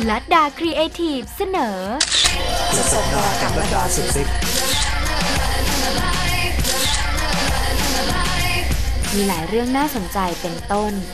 ลัดดาครีเอทีฟเสนอสุดสัปดาห์กับลัดดาสุดซิปมีหลายเรื่องน่าสนใจเป็นต้น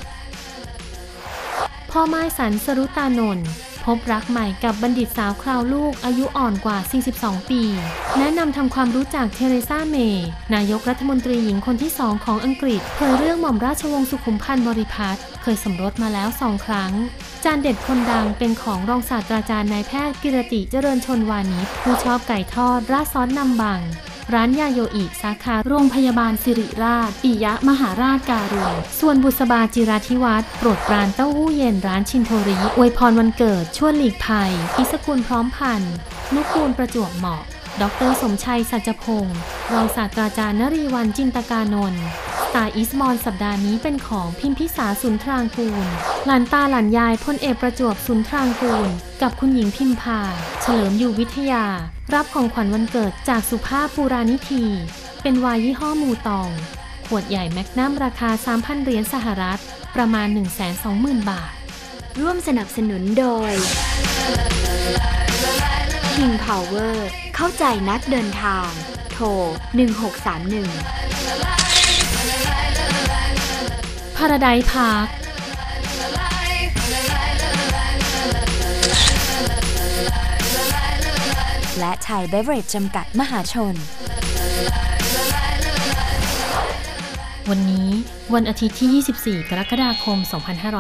พ่อไม้สันสรุตานนท์พบรักใหม่กับบัณฑิตสาวคราวลูกอายุอ่อนกว่า 42 ปี แนะนำทำความรู้จักเทเรซาเมย์นายกรัฐมนตรีหญิงคนที่2ของอังกฤษเผยเรื่องหม่อมราชวงศ์สุขุมพันธ์บริพัตรเคยสมรสมาแล้ว2 ครั้งจานเด็ดคนดังเป็นของรองศาสตราจารย์นายแพทย์กิรติเจริญชลวานิชผู้ชอบไก่ทอดราดซอสนำบังร้านยาโยอิสาขาโรงพยาบาลสิริราชปิยะมหาราชการุณส่วนบุษบาจิราธิวัฒน์โปรดปรานเต้าหู้เย็นร้านชินโทริอวยพรวันเกิดชวนหลีกภัยอิสกุลพร้อมพันธ์นุกูลประจวบเหมาะดร.สมชัยสัจพงศ์รองศาสตราจารย์นรีวรรณจินตกานนท์สไตล์อีสมอนสัปดาห์นี้เป็นของพิมพิสาสุนทรางกูลหลานตาหลานยายพลเอกประจวบสุนทรางกูลกับคุณหญิงพิมพาเฉลิมอยู่วิทยารับของขวัญวันเกิดจากสุภาพปูรานิธีเป็นไวน์ยี่ห้อมูตองขวดใหญ่แมกนัมราคา 3,000 เหรียญสหรัฐประมาณ 120,000 บาทร่วมสนับสนุนโดย King Power เข้าใจนักเดินทางโทร1631 Paradise Park และไทยเบเวอเรจจำกัดมหาชนวันนี้วันอาทิตย์ที่ 24 กรกฎาคม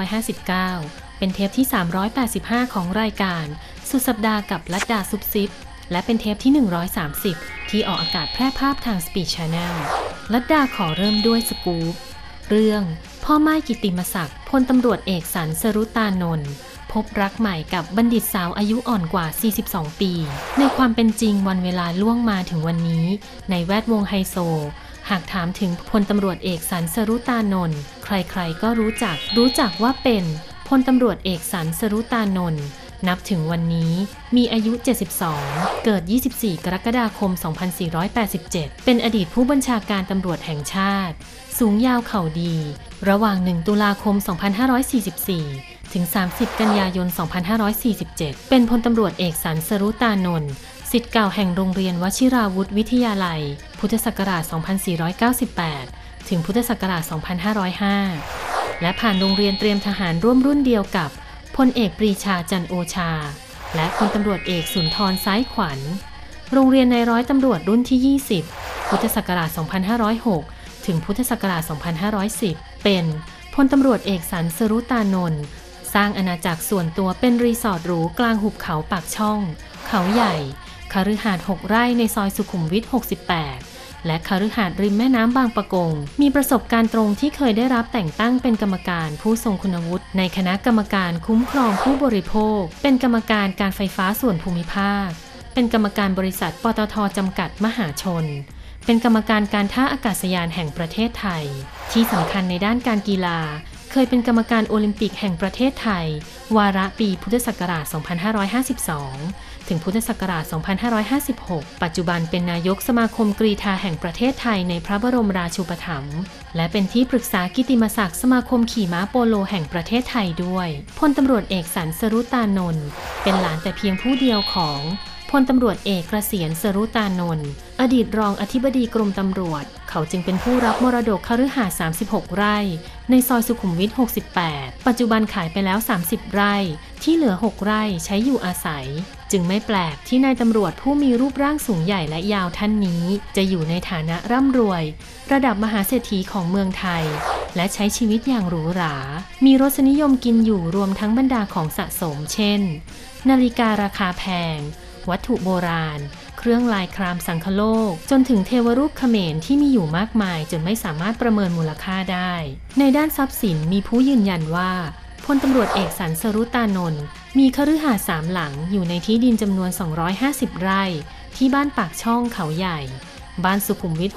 2559 เป็นเทปที่ 385 ของรายการสุดสัปดาห์กับลัดดาซุปซิปและเป็นเทปที่ 130 ที่ออกอากาศแพร่ภาพทาง Speed Channel ลัดดาขอเริ่มด้วยสกู๊ปเรื่องพ่อไม้กิตติมศักดิ์พลตำรวจเอกสันสรุตานนท์พบรักใหม่กับบัณฑิตสาวอายุอ่อนกว่า 42 ปี ในความเป็นจริงวันเวลาล่วงมาถึงวันนี้ในแวดวงไฮโซหากถามถึงพลตำรวจเอกสันสรุตานนท์ใครๆก็รู้จักว่าเป็นพลตำรวจเอกสันสรุตานนท์นับถึงวันนี้มีอายุ 72 เกิด 24 กรกฎาคม 2487 เป็นอดีตผู้บัญชาการตำรวจแห่งชาติสูงยาวเข่าดีระหว่าง 1 ตุลาคม 2544 ถึง 30 กันยายน 2547 เป็นพลตำรวจเอกสันสรุตานนท์ศิษย์เก่าแห่งโรงเรียนวชิราวุธวิทยาลัยพุทธศักราช 2498 ถึงพุทธศักราช 2505 และผ่านโรงเรียนเตรียมทหารร่วมรุ่นเดียวกับพลเอกปรีชาจันโอชาและพลตำรวจเอกสุนทรซ้ายขวัญโรงเรียนนายร้อยตำรวจรุ่นที่ 20 พุทธศักราช 2506 ถึงพุทธศักราช 2510 เป็นพลตำรวจเอกสันสรุตานนท์สร้างอาณาจักรส่วนตัวเป็นรีสอร์ทหรูกลางหุบเขาปากช่องเขาใหญ่คฤหาสน์ 6 ไร่ในซอยสุขุมวิท 68 และคฤหาสน์ริมแม่น้ำบางปะกงมีประสบการณ์ตรงที่เคยได้รับแต่งตั้งเป็นกรรมการผู้ทรงคุณวุฒิในคณะกรรมการคุ้มครองผู้บริโภคเป็นกรรมการการไฟฟ้าส่วนภูมิภาคเป็นกรรมการบริษัทปตท.จำกัดมหาชนเป็นกรรมการการท่าอากาศยานแห่งประเทศไทยที่สำคัญในด้านการกีฬาเคยเป็นกรรมการโอลิมปิกแห่งประเทศไทยวาระปีพุทธศักราช 2552 ถึงพุทธศักราช 2556 ปัจจุบันเป็นนายกสมาคมกรีฑาแห่งประเทศไทยในพระบรมราชูปถัมภ์และเป็นที่ปรึกษากิตติมศักดิ์สมาคมขี่ม้าโปโลแห่งประเทศไทยด้วยพลตำรวจเอกสันสรุตานนท์เป็นหลานแต่เพียงผู้เดียวของพลตำรวจเอกเกษียณสรุตานนท์อดีตรองอธิบดีกรมตำรวจเขาจึงเป็นผู้รับมรดกคฤหาสน์ 36 ไร่ในซอยสุขุมวิท 68 ปัจจุบันขายไปแล้ว 30 ไร่ที่เหลือ 6 ไร่ใช้อยู่อาศัยจึงไม่แปลกที่นายตำรวจผู้มีรูปร่างสูงใหญ่และยาวท่านนี้จะอยู่ในฐานะร่ำรวยระดับมหาเศรษฐีของเมืองไทยและใช้ชีวิตอย่างหรูหรามีรสนิยมกินอยู่รวมทั้งบรรดาของสะสมเช่นนาฬิการาคาแพงวัตถุโบราณเครื่องลายครามสังคโลกจนถึงเทวรูปเขมรที่มีอยู่มากมายจนไม่สามารถประเมินมูลค่าได้ในด้านทรัพย์สินมีผู้ยืนยันว่าพลตำรวจเอกสันสรุตานนท์มีคฤหาสน์ 3 หลังอยู่ในที่ดินจำนวน 250 ไร่ที่บ้านปากช่องเขาใหญ่บ้านสุขุมวิท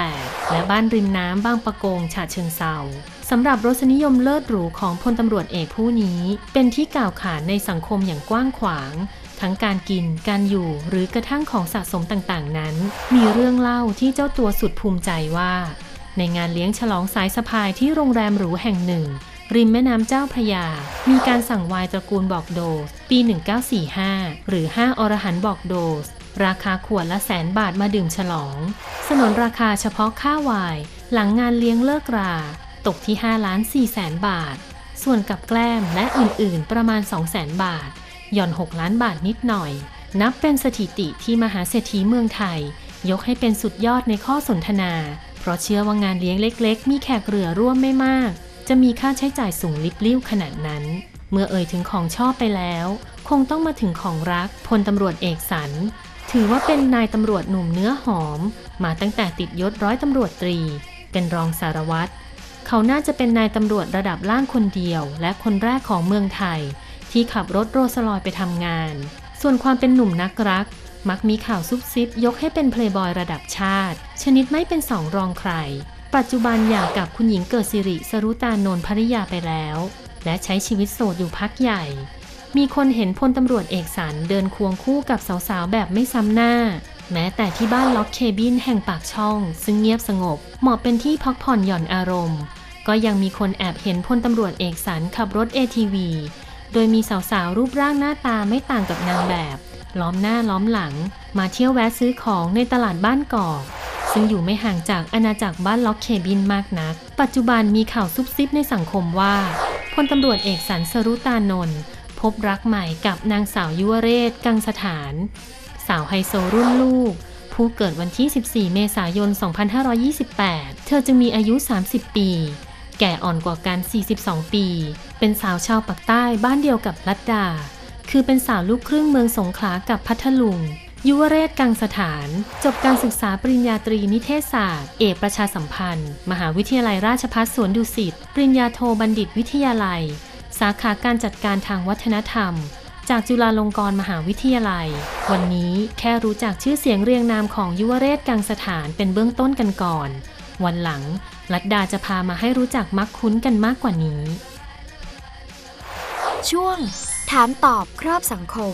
68 และบ้านริมน้ำบางปะกงฉะเชิงเทราสำหรับรสนิยมเลิศหรูของพลตำรวจเอกผู้นี้เป็นที่กล่าวขานในสังคมอย่างกว้างขวางทั้งการกินการอยู่หรือกระทั่งของสะสมต่างๆนั้นมีเรื่องเล่าที่เจ้าตัวสุดภูมิใจว่าในงานเลี้ยงฉลองสายสะพายที่โรงแรมหรูแห่งหนึ่งริมแม่น้ำเจ้าพระยามีการสั่งไวน์ตระกูลบอกโดสปี 1945 หรือ 5 อรหันต์บอกโดสราคาขวดละ100,000 บาทมาดื่มฉลองสนนราคาเฉพาะค่าไวน์หลังงานเลี้ยงเลิกราตกที่ 5,400,000 บาทส่วนกับแกล้มและอื่นๆประมาณ 200,000 บาทหย่อน 6 ล้านบาทนิดหน่อยนับเป็นสถิติที่มหาเศรษฐีเมืองไทยยกให้เป็นสุดยอดในข้อสนทนาเพราะเชื่อว่างานเลี้ยงเล็กๆมีแขกเรือร่วมไม่มากจะมีค่าใช้จ่ายสูงลิบลิ่วขนาดนั้นเมื่อเอ่ยถึงของชอบไปแล้วคงต้องมาถึงของรักพลตำรวจเอกสันถือว่าเป็นนายตำรวจหนุ่มเนื้อหอมมาตั้งแต่ติดยศร้อยตำรวจตรีเป็นรองสารวัตรเขาน่าจะเป็นนายตำรวจระดับล่างคนเดียวและคนแรกของเมืองไทยที่ขับรถโรลส์รอยซ์ไปทำงานส่วนความเป็นหนุ่มนักรักมักมีข่าวซุบซิบยกให้เป็นเพลย์บอยระดับชาติชนิดไม่เป็นสองรองใครปัจจุบันหย่ากับคุณหญิงเกิดสิริสรุตานนท์ภริยาไปแล้วและใช้ชีวิตโสดอยู่พักใหญ่มีคนเห็นพลตำรวจเอกสันเดินควงคู่กับสาวๆแบบไม่ซ้ำหน้าแม้แต่ที่บ้านล็อกเคบินแห่งปากช่องซึ่งเงียบสงบเหมาะเป็นที่พักผ่อนหย่อนอารมณ์ก็ยังมีคนแอบเห็นพลตำรวจเอกสันขับรถ ATV โดยมีสาวๆรูปร่างหน้าตาไม่ต่างกับนางแบบล้อมหน้าล้อมหลังมาเที่ยวแวะซื้อของในตลาดบ้านกอกซึ่งอยู่ไม่ห่างจากอาณาจักรบ้านล็อกเคบินมากนักปัจจุบันมีข่าวซุบซิบในสังคมว่าพลตำรวจเอกสันสรุตานนท์พบรักใหม่กับนางสาวยุวเรศกังสถานสาวไฮโซรุ่นลูกผู้เกิดวันที่ 14 เมษายน 2528 เธอจึงมีอายุ 30 ปีแก่อ่อนกว่ากัน 42 ปีเป็นสาวชาวปากใต้บ้านเดียวกับลัดดาคือเป็นสาวลูกครึ่งเมืองสงขลากับพัทลุงยุวเรศกังสถานจบการศึกษาปริญญาตรีนิเทศศาสตร์เอกประชาสัมพันธ์มหาวิทยาลัยราชภัฏสวนดุสิตปริญญาโทบัณฑิตวิทยาลัยสาขาการจัดการทางวัฒนธรรมจากจุฬาลงกรณ์มหาวิทยาลัยวันนี้แค่รู้จักชื่อเสียงเรียงนามของยุวเรศกังสถานเป็นเบื้องต้นกันก่อนวันหลังลัดดาจะพามาให้รู้จักมักคุ้นกันมากกว่านี้ช่วงถามตอบครอบสังคม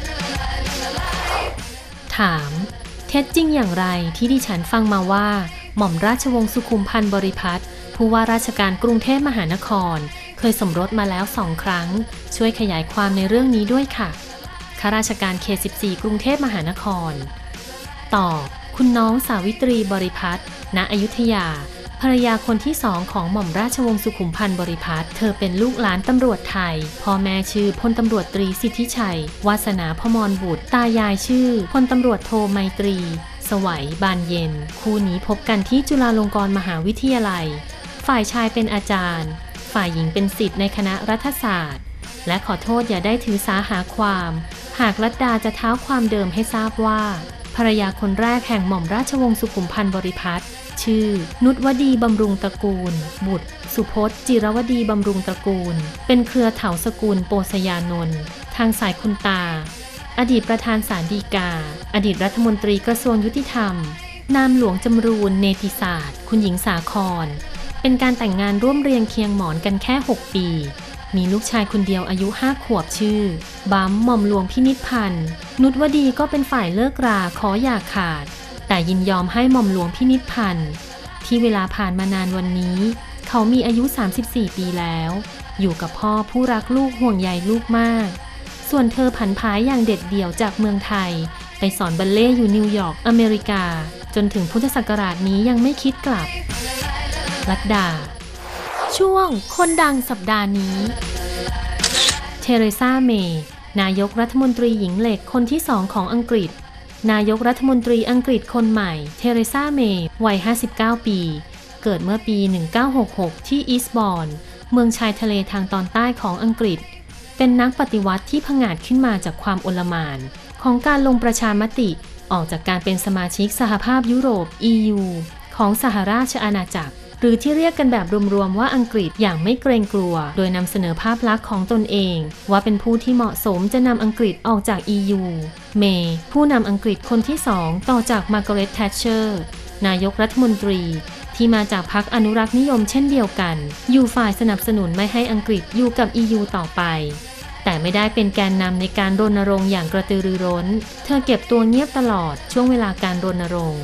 ถามเท็จจริงอย่างไรที่ดิฉันฟังมาว่าหม่อมราชวงศ์สุขุมพันธ์บริพัตรผู้ว่าราชการกรุงเทพมหานครเคยสมรสมาแล้ว2 ครั้งช่วยขยายความในเรื่องนี้ด้วยค่ะข้าราชการเขต 14 กรุงเทพมหานครตอบคุณน้องสาวิตรีบริพัตรณอยุธยาภรรยาคนที่2ของหม่อมราชวงศ์สุขุมพันธ์บริพัตรเธอเป็นลูกหลานตำรวจไทยพ่อแม่ชื่อพลตำรวจตรีสิทธิชัยวาสนาพมรบุตรตายายชื่อพลตำรวจโทไมตรีสวัยบานเย็นคู่นี้พบกันที่จุฬาลงกรณ์มหาวิทยาลัยฝ่ายชายเป็นอาจารย์ฝ่ายหญิงเป็นศิษย์ในคณะรัฐศาสตร์และขอโทษอย่าได้ถือสาหาความหากลัดดาจะเท้าความเดิมให้ทราบว่าภรรยาคนแรกแห่งหม่อมราชวงศ์สุขุมพันธ์บริพัตรชื่อนุชวดีบำรุงตระกูลบุตรสุพจน์จิรวดีบำรุงตระกูลเป็นเครือเถาสกุลโปสยานนท์ทางสายคุณตาอดีตประธานศาลฎีกาอดีตรัฐมนตรีกระทรวงยุติธรรมนามหลวงจำรูนเนติศาสตร์คุณหญิงสาครเป็นการแต่งงานร่วมเรียงเคียงหมอนกันแค่6 ปีมีลูกชายคนเดียวอายุ5 ขวบชื่อบั๊มหม่อมหลวงพินิจพันธ์นุชวดีก็เป็นฝ่ายเลิกราขออย่าขาดแต่ยินยอมให้หม่อมหลวงพินิจพันธ์ที่เวลาผ่านมานานวันนี้เขามีอายุ34 ปีแล้วอยู่กับพ่อผู้รักลูกห่วงใยลูกมากส่วนเธอผันผายอย่างเด็ดเดี่ยวจากเมืองไทยไปสอนบัลเล่ต์อยู่นิวยอร์กอเมริกาจนถึงพุทธศักราชนี้ยังไม่คิดกลับลัดดาช่วงคนดังสัปดาห์นี้เทเรซาเมย์นายกรัฐมนตรีหญิงเหล็กคนที่2ของอังกฤษนายกรัฐมนตรีอังกฤษคนใหม่เทเรซาเมย์วัย59 ปีเกิดเมื่อปี 1966 ที่อีสต์บอร์นเมืองชายทะเลทางตอนใต้ของอังกฤษเป็นนักปฏิวัติที่ผงาดขึ้นมาจากความโอลหม่านของการลงประชามติออกจากการเป็นสมาชิกสหภาพยุโรป EU ของสหราชอาณาจักรหรือที่เรียกกันแบบรวมๆว่าอังกฤษอย่างไม่เกรงกลัวโดยนำเสนอภาพลักษณ์ของตนเองว่าเป็นผู้ที่เหมาะสมจะนำอังกฤษออกจาก EU เมย์ผู้นำอังกฤษคนที่2ต่อจากมาร์กาเร็ต แทชเชอร์นายกรัฐมนตรีที่มาจากพรรคอนุรักษ์นิยมเช่นเดียวกันอยู่ฝ่ายสนับสนุนไม่ให้อังกฤษอยู่กับ EU ต่อไปแต่ไม่ได้เป็นแกนนำในการรณรงค์อย่างกระตือรือร้นเธอเก็บตัวเงียบตลอดช่วงเวลาการรณรงค์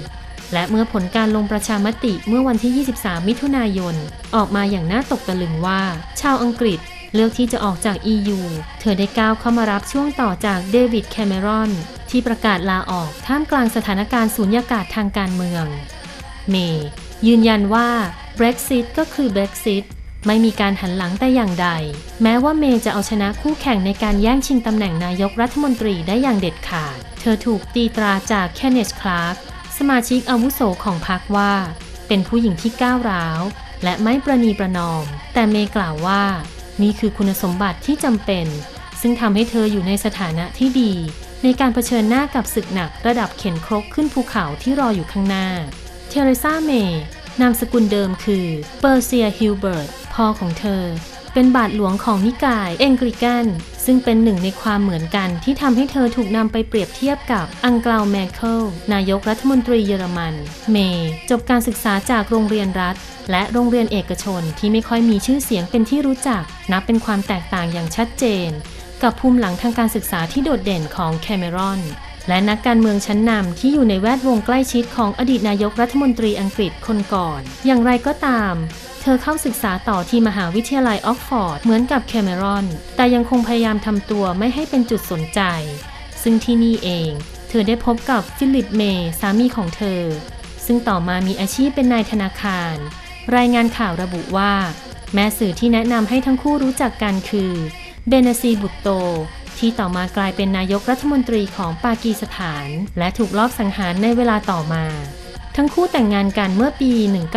และเมื่อผลการลงประชามติเมื่อวันที่ 23 มิถุนายนออกมาอย่างน่าตกตะลึงว่าชาวอังกฤษเลือกที่จะออกจาก EU เธอได้ก้าวเข้ามารับช่วงต่อจากเดวิดแคเมรอนที่ประกาศลาออกท่ามกลางสถานการณ์สูญญากาศทางการเมืองเมย์ยืนยันว่า Brexit ก็คือ Brexit ไม่มีการหันหลังแต่อย่างใดแม้ว่าเมย์จะเอาชนะคู่แข่งในการแย่งชิงตำแหน่งนายกรัฐมนตรีได้อย่างเด็ดขาดเธอถูกตีตราจากเคนเนธ คลาร์กสมาชิกอาวุโสของพรรคว่าเป็นผู้หญิงที่ก้าวร้าวและไม่ประนีประนอมแต่เมย์กล่าวว่านี่คือคุณสมบัติที่จำเป็นซึ่งทำให้เธออยู่ในสถานะที่ดีในการเผชิญหน้ากับศึกหนักระดับเข็นครกขึ้นภูเขาที่รออยู่ข้างหน้าเทเรซาเมย์นามสกุลเดิมคือเปอร์เซียฮิลเบิร์ตพ่อของเธอเป็นบาทหลวงของนิกายแองกลิกันซึ่งเป็นหนึ่งในความเหมือนกันที่ทำให้เธอถูกนำไปเปรียบเทียบกับอังเกลา แมเคิลนายกรัฐมนตรีเยอรมันเมย์จบการศึกษาจากโรงเรียนรัฐและโรงเรียนเอกชนที่ไม่ค่อยมีชื่อเสียงเป็นที่รู้จักนับเป็นความแตกต่างอย่างชัดเจนกับภูมิหลังทางการศึกษาที่โดดเด่นของแคเมรอนและนักการเมืองชั้นนำที่อยู่ในแวดวงใกล้ชิดของอดีตนายกรัฐมนตรีอังกฤษคนก่อนอย่างไรก็ตามเธอเข้าศึกษาต่อที่มหาวิทยาลัยออกฟอร์ดเหมือนกับแคเมรอนแต่ยังคงพยายามทำตัวไม่ให้เป็นจุดสนใจซึ่งที่นี่เองเธอได้พบกับฟิลิปเมย์สามีของเธอซึ่งต่อมามีอาชีพเป็นนายธนาคารรายงานข่าวระบุว่าแม่สื่อที่แนะนำให้ทั้งคู่รู้จักกันคือเบนาซีบุตโตที่ต่อมากลายเป็นนายกรัฐมนตรีของปากีสถานและถูกลอบสังหารในเวลาต่อมาทั้งคู่แต่งงานกันเมื่อปี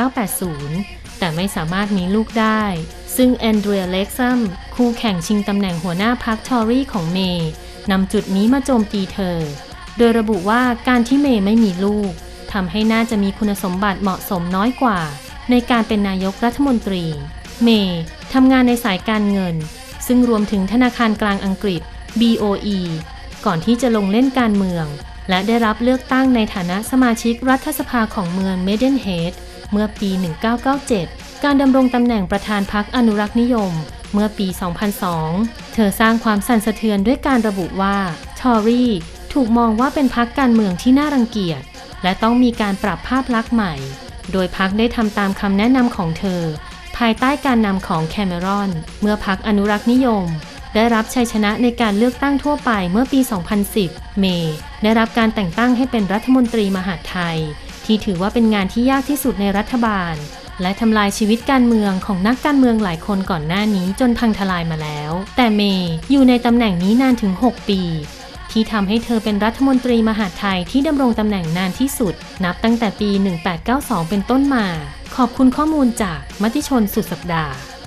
1980 แต่ไม่สามารถมีลูกได้ซึ่งแอนเดรีย เล็กซัมคู่แข่งชิงตำแหน่งหัวหน้าพรรคทอรี่ของเมย์นำจุดนี้มาโจมตีเธอโดยระบุว่าการที่เมย์ไม่มีลูกทำให้น่าจะมีคุณสมบัติเหมาะสมน้อยกว่าในการเป็นนายกรัฐมนตรีเมย์ทำงานในสายการเงินซึ่งรวมถึงธนาคารกลางอังกฤษ BOE ก่อนที่จะลงเล่นการเมืองและได้รับเลือกตั้งในฐานะสมาชิกรัฐสภาของเมืองเมเดนเฮดเมื่อปี 1997 การดำรงตำแหน่งประธานพรรคอนุรักษ์นิยมเมื่อปี 2002 เธอสร้างความสั่นสะเทือนด้วยการระบุว่าทอรี่ถูกมองว่าเป็นพรรคการเมืองที่น่ารังเกียจและต้องมีการปรับภาพลักษณ์ใหม่โดยพรรคได้ทำตามคำแนะนำของเธอภายใต้การนำของแคเมรอนเมื่อพรรคอนุรักษ์นิยมได้รับชัยชนะในการเลือกตั้งทั่วไปเมื่อปี 2010 เมย์ได้รับการแต่งตั้งให้เป็นรัฐมนตรีมหาดไทยที่ถือว่าเป็นงานที่ยากที่สุดในรัฐบาลและทำลายชีวิตการเมืองของนักการเมืองหลายคนก่อนหน้านี้จนพังทลายมาแล้วแต่เมย์อยู่ในตำแหน่งนี้นานถึง 6 ปีที่ทำให้เธอเป็นรัฐมนตรีมหาดไทยที่ดำรงตำแหน่งนานที่สุดนับตั้งแต่ปี 1892 เป็นต้นมาขอบคุณข้อมูลจากมติชนสุดสัปดาห์